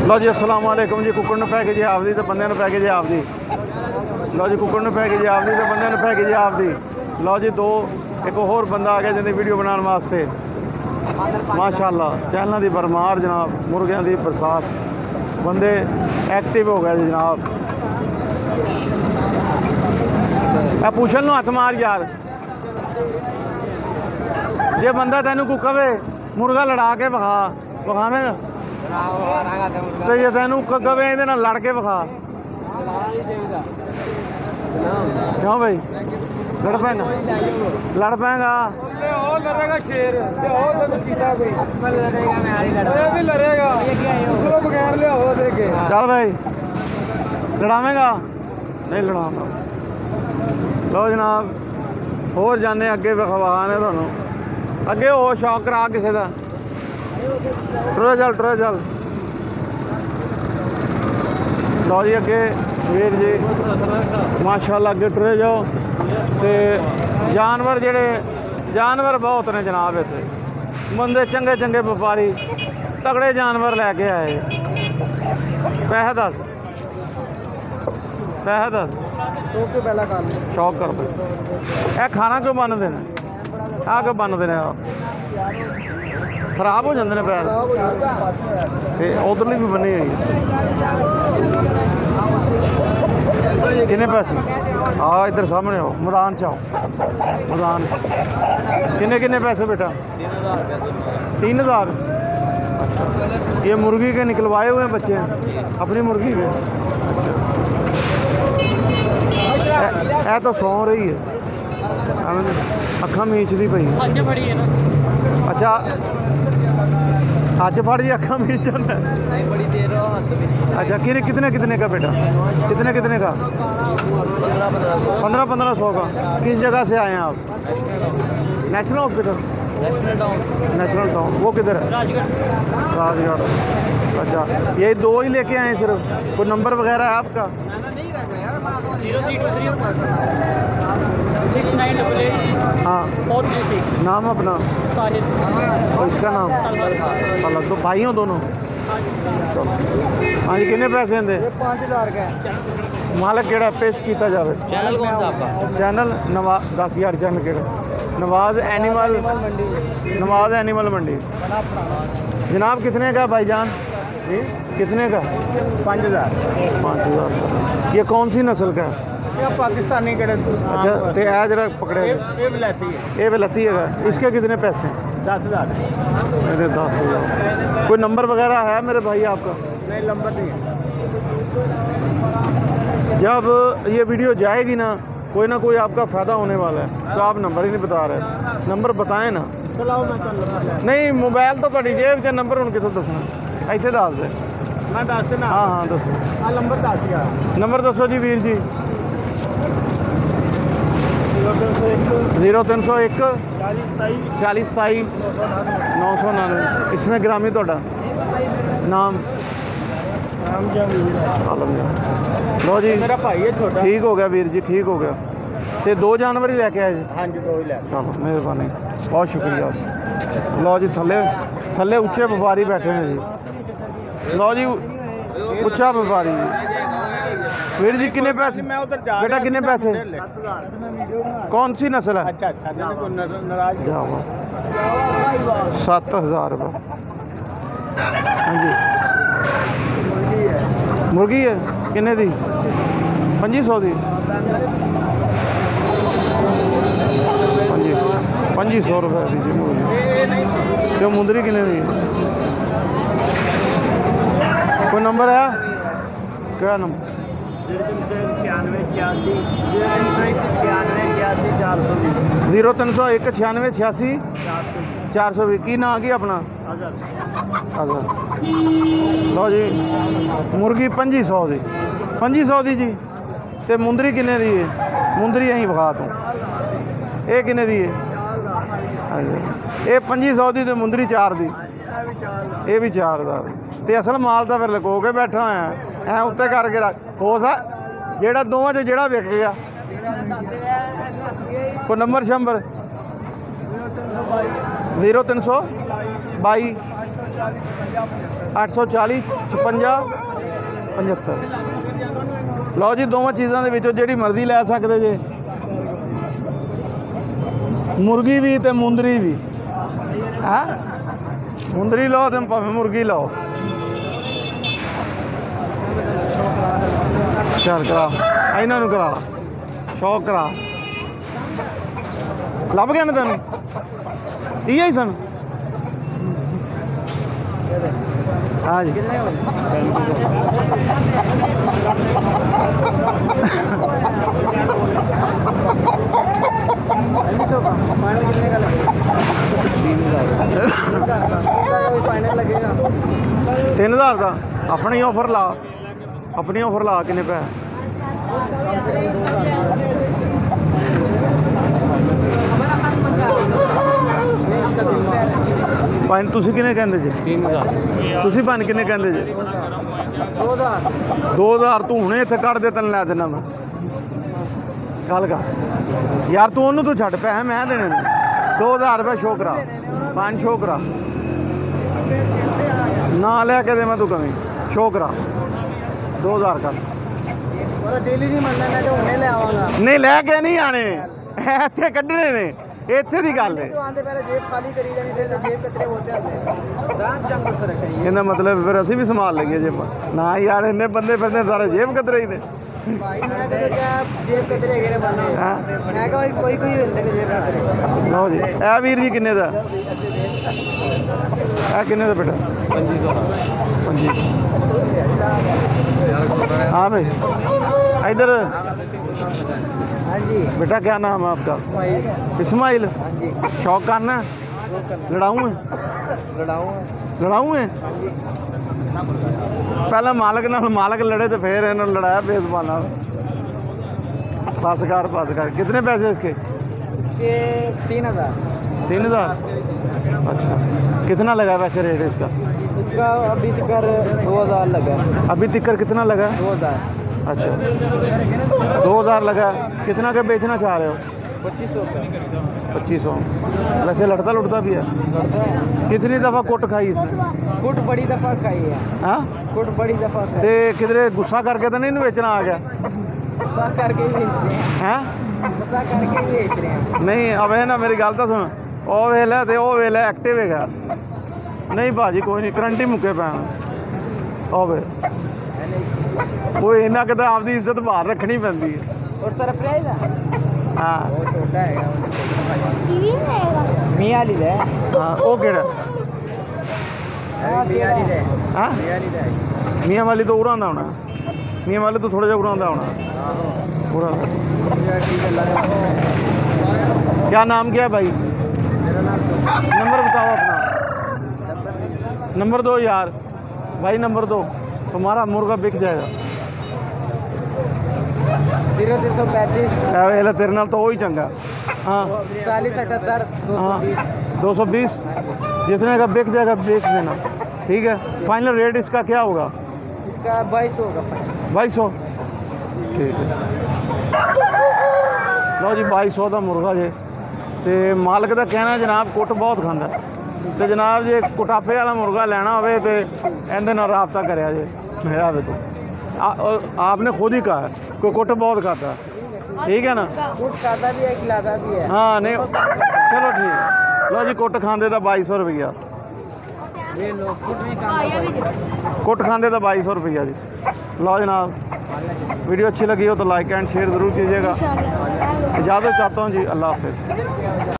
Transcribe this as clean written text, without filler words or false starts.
लो जी अस्सलाम वालेकुम जी। कुकड़ नूं पैके जी आपदी ते बंदे नूं पैके जी आपदी। लो जी कुकड़ नूं पैके जी आपदी ते बंदे नूं पैके जी आपदी। लो जी दो एक होर बंदा आ गया जिंदी वीडियो बनाने वास्ते। माशाअल्लाह चैनल की भरमार जनाब, मुर्गियां की बरसात, बंदे एक्टिव हो गए जी जनाब। पूछल नूं हथ मार यार, जे बंदा तेनू को कवे मुर्गा लड़ा के विखा, विखावेगा? तो जे तेनू कवे ये लड़ के विखा, क्यों भाई लड़ पेगा? लड़ पेगा? शेर चल भाई लड़ावेगा? नहीं लड़ाऊंगा। लो जनाब होर जाने अगे विखवाने तुहानू, अगे हो शौक करा किसी का। टुर चल टुर चल। लो जी अगे वीर जी माशाअल्लाह अगे टुरे जाओ। तो जानवर जेड़े जानवर बहुत ने जनाब, इतने बंदे चंगे चंगे व्यापारी तगड़े जानवर लैके आए। पैसे दस, पैसे दस। शौक कर भाई। यह खाना क्यों बन देना? आ क्यों बन देने? खराब हो जाते हैं पैर। उधरली भी बनी हुई। किन्ने पैसे? हाँ इधर सामने आओ, मैदान च आओ, मैदान। किन्ने किन्ने पैसे बेटा? 3000। अच्छा ये मुर्गी के निकलवाए हुए हैं बच्चे हैं? अपनी मुर्गी के? ए तो सौ रही है, अखा मीचती पई। अच्छा अच फड़ जी अखा मीच जाता। अच्छा कितने कितने का बेटा? कितने कितने का? 1500 का। किस जगह से आए हैं आप? National hospital? National town. वो किधर है? राजगढ़। अच्छा यही दो ही लेके आए सिर्फ? कोई नंबर वगैरह है आपका? 6988 हाँ 436। नाम अपना और इसका नाम? अलग तो भाई हो दोनों? चलो हाँ जी कितने पैसे दें? 5000 का। मालिक केड़ा पेश किया जाए? चैनल कौन सा आपका? चैनल नवाज 10,000 चैनल केड़ा? नवाज एनिमल, नवाज एनिमल मंडी। जनाब कितने का भाईजान? कितने का? 5000। 5000। ये कौन सी नस्ल का है? पाकिस्तानी केड़े? अच्छा तो यह जरा पकड़े ये विलाती है। इसके कितने पैसे? 10000। मेरे 10,000। कोई नंबर वगैरह है मेरे भाई आपका? नहीं नंबर नहीं है। जब ये वीडियो जाएगी ना कोई आपका फ़ायदा होने वाला है, तो आप नंबर ही नहीं बता रहे। नंबर बताएं ना। नहीं मोबाइल तो ਤੁਹਾਡੀ जेब च नंबर ਹੁਣ कितों दसना? ਇੱਥੇ ਦੱਸ ਦੇ। मैं दस देना। हाँ हाँ दसो। नंबर 10000। नंबर दसो जी वीर जी। 0301 40 27 999। इसमें ग्रामी ਤੁਹਾਡਾ नाम? लो जी मेरा भाई है छोटा। ठीक हो गया वीर जी, ठीक हो गया। तो दो जानवर ही लैके आए जी? हाँ जी दो ही ले। चलो मेहरबानी, बहुत शुक्रिया। लो जी थले थले उच्चे व्यापारी बैठे हैं जी। लो जी उच्चा व्यापारी जी। वीर जी कितने पैसे बेटा? कितने पैसे? कौन सी नस्ल है? अच्छा अच्छा नाराज। जाओ 7000 रुपये। हाँ जी मुर्गी है किन्ने दी? 2500 दी। 2500 रुपये दी जी मुर्गी। तो मुंदरी किन्ने दी? कोई नंबर है? क्या नंबर? 0301 96 86 420। की ना की अपना? अच्छा लो जी मुर्गी 2500 दी। 2500 दी जी। तो मुंदरी किन्ने दी है? मुंदरी अं विखा तू। ये किन्ने दी है? ये 2500 दी। तो मुंदरी 4 दी। ये भी 4000। तो असल माल तो फिर लको के बैठा होया ऐ उत्ते करके रख। हो सा जेड़ा दोवां च जेड़ा विक गया। कोई नंबर शंबर? 0322 840 56 75। ਲਓ ਜੀ ਦੋਵਾਂ ਚੀਜ਼ਾਂ ਦੇ ਵਿੱਚੋਂ ਜਿਹੜੀ ਮਰਜ਼ੀ ਲੈ ਸਕਦੇ ਜੇ, ਮੁਰਗੀ ਵੀ ਤੇ ਮੁੰਦਰੀ ਵੀ। ਹੈ ਮੁੰਦਰੀ ਲਓ ਤੇ ਭਾਵੇਂ ਮੁਰਗੀ ਲਓ। ਚੱਲ ਕਰਾ ਇਹਨਾਂ ਨੂੰ ਕਰਾ, ਸ਼ੌਕ ਕਰਾ। ਲੱਭ ਗਿਆ ਨਾ ਤੈਨੂੰ? ਇਹ ਹੀ ਸਨ। हाँ जी तीन हज़ार का अपनी ऑफर ला, अपनी ऑफर ला किन्ने पे? पाइन तुसी किन्ने कहंदे जी? 3000 तुसी पाइन किन्ने कहंदे जी? 2000 तू हुणे इत्थे कट दे, तैनूं लै देना मैं। गल कर यार, तू ओनू तू छड्ड, पैसे मैं देने ने। 2000 रुपये शो करा, पाइन शो करा ना लैके दे मैं, तू कमी शो करा 2000 कर। डेली नहीं मनना, मैं तो हुणे ले आवांगा। नहीं लैके नहीं आने, इत्थे कड्ढने ने, इत्थे दी गल है। तो आंदे पहले जेब खाली करी जानी, फिर तो जेब कतरे होते हैं रात जंग कर रखे। कहना मतलब फिर असी भी संभाल लेंगे जेब ना यार, इन्ने बंदे फिरने सारे जेब कतरे ही ने। भाई मैं कहते क्या जेब कतरे हेगे बने। हाँ? मैं कहा कोई कोई होंदे ने जेब कतरे। लो जी ए वीर जी किन्ने दा? ए किन्ने दा बेटा? 2500। हाँ भाई इधर। हाँ जी बेटा क्या नाम है आपका? इस्माइल। हाँ जी शौक करना? लड़ाऊँ है? लड़ाऊँ है? पहले मालक नाल मालक लड़े तो फिर इन्होंने लड़ाया बेजबान नाल। बस कर। कितने पैसे इसके? 3000। 3000। अच्छा कितना लगा वैसे रेट इसका? इसका अभी तक 2000 लगा। अभी तिक्कर कितना लगा? 2000। अच्छा 2000 लगा। कितना का बेचना चाह रहे हो? 2500 का। 2500। वैसे लड़ता लुटता भी है? कितनी दफ़ा कुट खाई इसने? कुट बड़ी दफा खाई है। हाँ कुट बड़ी दफा खाई। ते किधरे गुस्सा करके तो नहीं बेचना आ गया? गुस्सा करके ही बेच रहे हैं। हैं गुस्सा करके ही बेच रहे हैं। नहीं अब है ना, मेरी गल तो सुन। ओ वेला ते ओ वेला एक्टिव है। नहीं भाजी कोई नहीं, करंट ही मुक्के पैन होवे। कोई इन्ना कि आपकी इज्जत बाहर रखनी पैंदी है। और सरप्राइज है। हाँ वो छोटा है मियाँ ली है। हाँ वो केड़ा? मियाँ ली है। हाँ मियाँ ली है। मियाँ वाली तो उरा आंदा होना। मियाँ वाली तो थोड़ा जा उरा आंदा होना। उरा क्या नाम क्या है भाई? मेरा नाम नंबर बताओ अपना। नंबर दो यार भाई, नंबर दो, तुम्हारा मुर्गा बिक जाएगा। 0335 वेला तेरे नाल तो वही चंगा। हाँ 4078 हाँ 220। 220 जितने का बिक जाएगा बेच देना, ठीक है। फाइनल रेट इसका क्या होगा? इसका 2200 होगा। 2200 ठीक है। लो जी 2200 का मुर्गा जे। तो मालक का कहना जनाब कुट बहुत खांदा। तो जनाब जे कुटापे वाला मुर्गा लेना हो तो इहदे नाल राबता करिया जे। है तो आपने खुद ही कहा है कोई कुट बहुत खाता है, ठीक है ना? कुट खाता भी है, खिलाता भी है। हाँ नहीं चलो ठीक है। लो जी कुट खांदे का 2200 रुपया। ये लो कुट में खाता। कुट खांदे का 2200 रुपया जी। लो जनाब वीडियो अच्छी लगी हो तो लाइक एंड शेयर ज़रूर कीजिएगा। इजाज़त चाहता हूँ जी, अल्लाह हाफ़िज़।